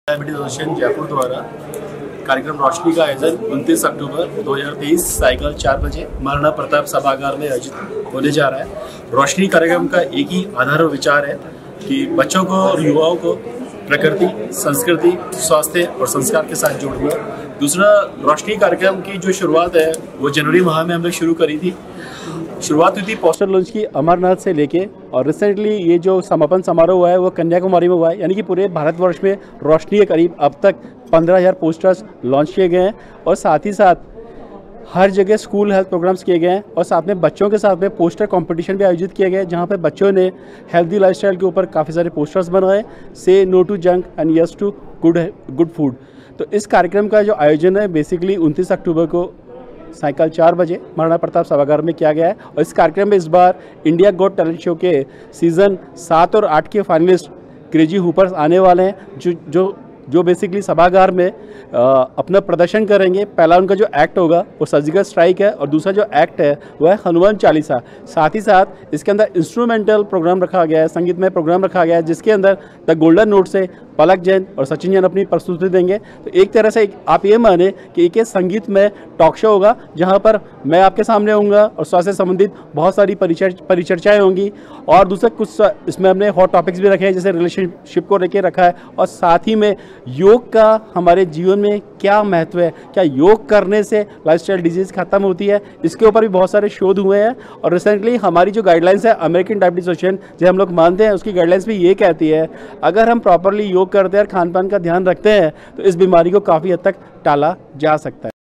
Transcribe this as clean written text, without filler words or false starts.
Diabetes association Jaipur द्वारा कार्यक्रम रोशनी का आयोजन 29 अक्टूबर 2023 सायकल 4 बजे महाराणा प्रताप सभागार में आयोजित होने जा रहा है। रोशनी कार्यक्रम का एक ही आधार और विचार है कि बच्चों को और युवाओं को प्रकृति, संस्कृति, स्वास्थ्य और संस्कार के साथ जोड़ना। दूसरा, रोशनी कार्यक्रम की जो शुरुआत है वो जनवरी माह में हमने शुरू करी थी। शुरुआत हुई थी पोस्टर लॉन्च की अमरनाथ से लेके, और रिसेंटली ये जो समापन समारोह हुआ है वो कन्याकुमारी में हुआ है। यानी कि पूरे भारतवर्ष में रोशनी के करीब अब तक 15,000 पोस्टर्स लॉन्च किए गए हैं, और साथ ही साथ हर जगह स्कूल हेल्थ प्रोग्राम्स किए गए हैं, और साथ में बच्चों के साथ में पोस्टर कंपटीशन भी आयोजित किए गए जहां पे बच्चों ने हेल्दी लाइफस्टाइल के ऊपर काफ़ी सारे पोस्टर्स बनाए, say no to junk and yes to good food. तो इस कार्यक्रम का जो आयोजन है बेसिकली 29 अक्टूबर को सायकल 4 बजे महाराणा प्रताप सभागार में किया गया है। और इस कार्यक्रम में इस बार इंडिया गॉट टैलेंट शो के सीज़न 7 और 8 के फाइनलिस्ट क्रेजी हुपर्स आने वाले हैं, जो बेसिकली सभागार में अपना प्रदर्शन करेंगे। पहला उनका जो एक्ट होगा वो सर्जिकल स्ट्राइक है, और दूसरा जो एक्ट है वो है हनुमान चालीसा। साथ ही साथ इसके अंदर इंस्ट्रूमेंटल प्रोग्राम रखा गया है, संगीतमय प्रोग्राम रखा गया है, जिसके अंदर द गोल्डन नोट से पलक जैन और सचिन जैन अपनी प्रस्तुति देंगे। तो एक तरह से आप ये माने कि एक संगीत में टॉक शो होगा जहाँ पर मैं आपके सामने होऊंगा और स्वास्थ्य से संबंधित बहुत सारी परिचर्चाएँ होंगी, और दूसरे कुछ इसमें हमने हॉट टॉपिक्स भी रखे हैं, जैसे रिलेशनशिप को लेकर रखा है, और साथ ही में योग का हमारे जीवन में क्या महत्व है, क्या योग करने से लाइफस्टाइल डिजीज खत्म होती है, इसके ऊपर भी बहुत सारे शोध हुए हैं। और रिसेंटली हमारी जो गाइडलाइंस है अमेरिकन डायबिटीज एसोसिएशन जो हम लोग मानते हैं, उसकी गाइडलाइंस भी ये कहती है अगर हम प्रॉपरली योग करते हैं और खान पान का ध्यान रखते हैं तो इस बीमारी को काफ़ी हद तक टाला जा सकता है।